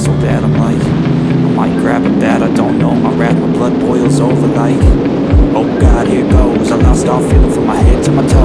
so bad, I'm like, I might grab a bat, I don't know my blood boils over like, oh God, here goes. I lost all feeling from my head to my toes.